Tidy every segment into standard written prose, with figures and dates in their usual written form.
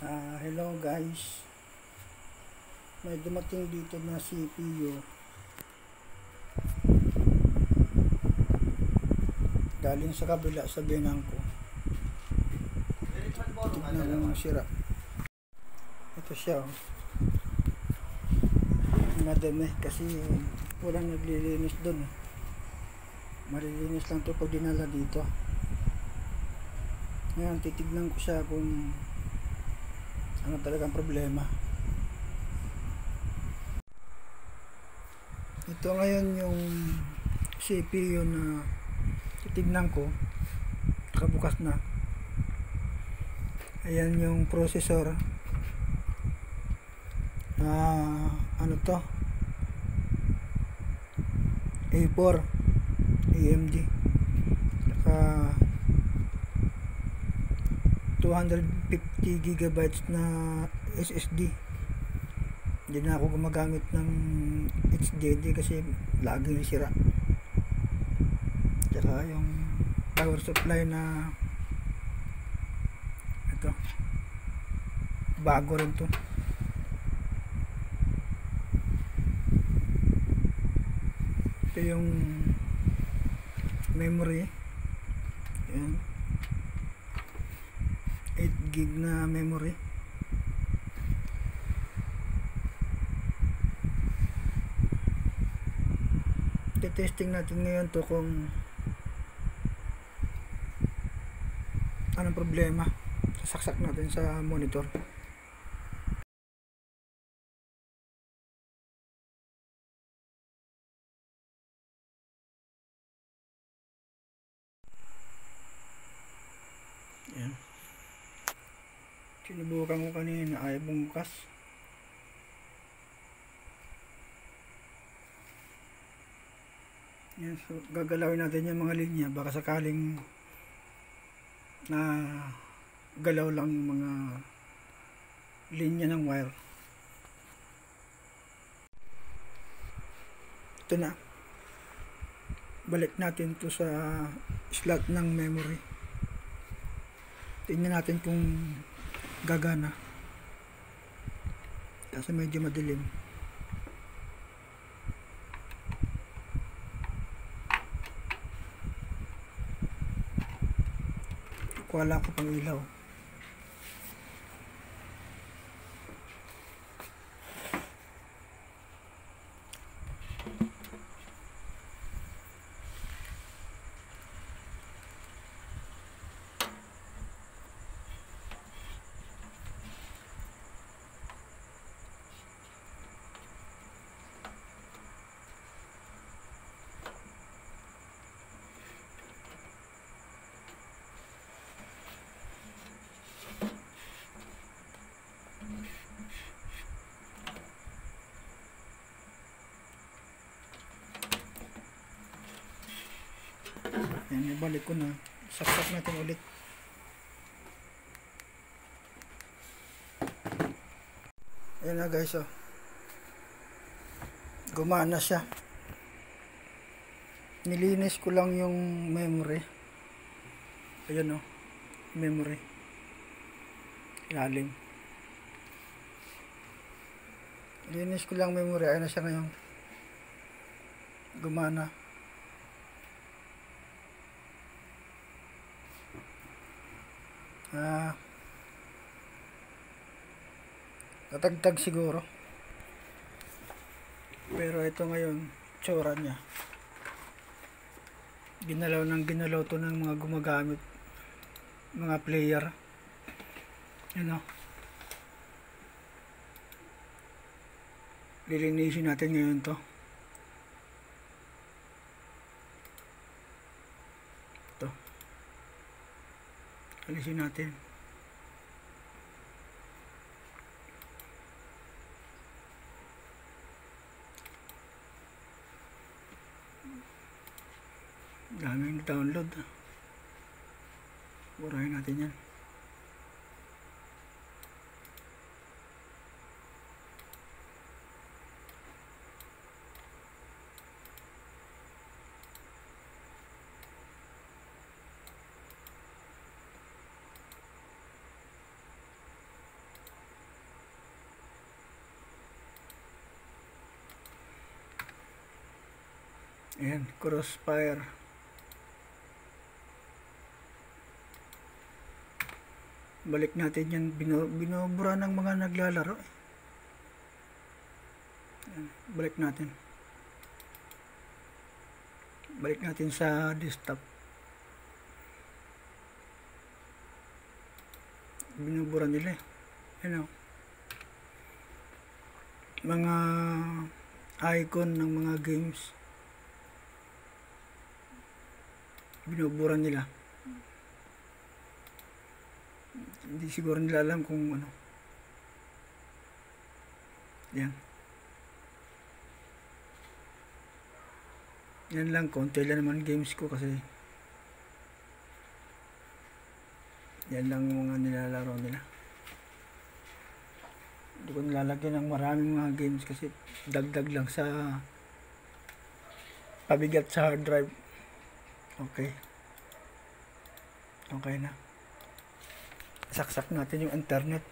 Hello guys, may dumating dito na CPU galing sa kabila sa binang ko. Tignan mo sira. Ito siya, madami kasi walang naglilinis dun. Malilinis lang to pag dinala dito. Ngayon titignan ko siya kung ano talagang problema. Ito ngayon yung CPU na titignan ko, nakabukas na. Ayan yung processor, ano to, A4 AMD, saka 250 gigabytes na SSD. Hindi na ako gumagamit ng HDD kasi laging sira. Tsaka yung power supply na ito, bago rin to. Ito yung memory. Ayan, 8 gig na memory. Testing natin ngayon to kung anong problema. Sasaksak natin sa monitor. Ayan, sinubukan ko kanina, ayaw bumukas. Yan, so gagalawin natin yung mga linya, baka sakaling na galaw lang yung mga linya ng wire. Ito na, balik natin to sa slot ng memory. Tingnan natin kung gagana kasi medyo madilim. Wala ko pang ilaw. Yan, ibalik ko na. Saksak natin ulit. Ayan na guys, oh. Gumana siya. Nilinis ko lang yung memory. Ayan, oh, memory ilalim. Nilinis ko lang memory. Ayan na siya ngayon. Gumana. Natagtag siguro, pero ito ngayon tsura nya, ginalaw to ng mga gumagamit, mga player. Ano, lilinisin natin ngayon to. Alisin natin. Daming download. Burahin natin yan. Ayan, crossfire. Balik natin yan. Binubura ng mga naglalaro. Ayan, balik natin. Balik natin sa desktop. Binubura nila eh. Ayan o. Mga icon ng mga games. Binubura nila. Hindi siguro nila alam kung ano. Yan. Yan lang. Konti lang naman games ko kasi yan lang yung mga nilalaro nila. Hindi ko nilalagyan ng maraming mga games kasi dagdag lang sa pabigat sa hard drive. Okay. Okay na. Saksak natin yung internet.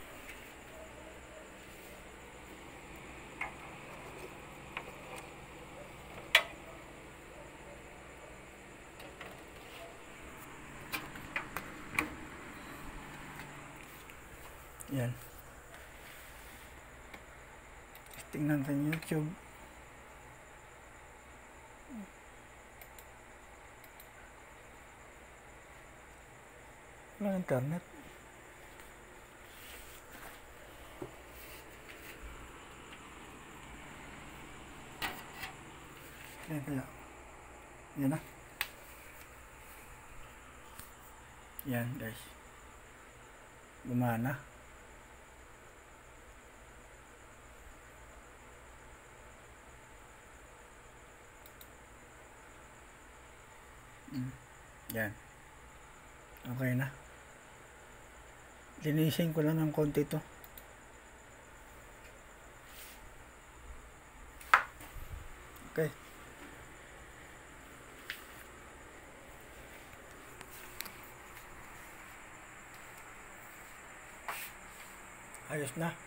Yan. Tingnan natin YouTube. Walang internet. Yan kaya. Yan na. Yan guys. Gumana. Yan. Okay na. Linisin ko lang ng konti to. Okay. Ayos na.